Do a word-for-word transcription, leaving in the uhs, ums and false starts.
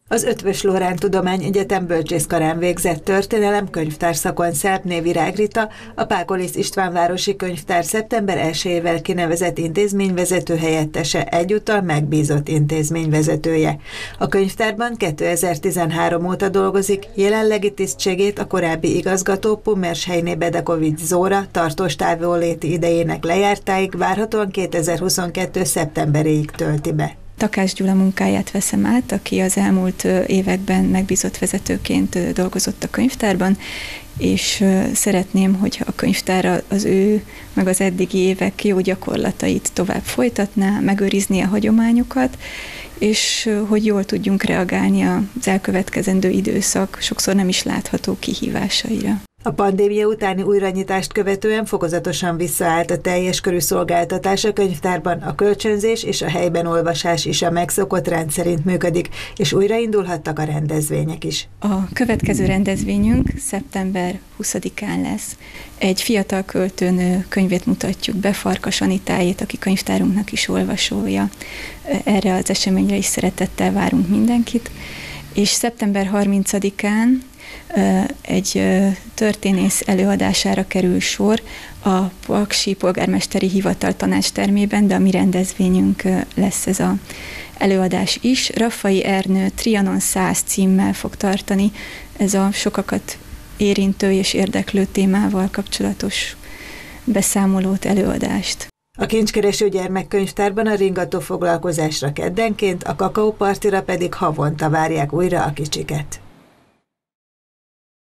Az Eötvös Loránd Tudományegyetem bölcsészkarán végzett történelem könyvtárszakon Szerbné Virág Rita, a Pákolis István városi könyvtár szeptember elsejével kinevezett intézményvezető helyettese, egyúttal megbízott intézményvezetője. A könyvtárban kétezer-tizenhárom óta dolgozik, jelenlegi tisztségét a korábbi igazgató Pummers-Heiné Bedekovics Zóra tartós távolléti idejének lejártáig, várhatóan kétezer-huszonkettő szeptemberéig tölti be. Takács Gyula munkáját veszem át, aki az elmúlt években megbízott vezetőként dolgozott a könyvtárban, és szeretném, hogyha a könyvtár az ő, meg az eddigi évek jó gyakorlatait tovább folytatná, megőrizni a hagyományokat, és hogy jól tudjunk reagálni az elkövetkezendő időszak sokszor nem is látható kihívásaira. A pandémia utáni újranyitást követően fokozatosan visszaállt a teljes körű szolgáltatás a könyvtárban, a kölcsönzés és a helyben olvasás is a megszokott rend szerint működik, és újraindulhattak a rendezvények is. A következő rendezvényünk szeptember huszadikán lesz. Egy fiatal költőnő könyvét mutatjuk be, Farkas Anitájét, aki könyvtárunknak is olvasója. Erre az eseményre is szeretettel várunk mindenkit. És szeptember harmincadikán egy történész előadására kerül sor a Paksi Polgármesteri Hivatal tanácstermében, de a mi rendezvényünk lesz ez az előadás is. Raffai Ernő Trianon száz címmel fog tartani, ez a sokakat érintő és érdeklő témával kapcsolatos beszámolót, előadást. A Kincskereső Gyermekkönyvtárban a ringató foglalkozásra keddenként, a kakaópartira pedig havonta várják újra a kicsiket.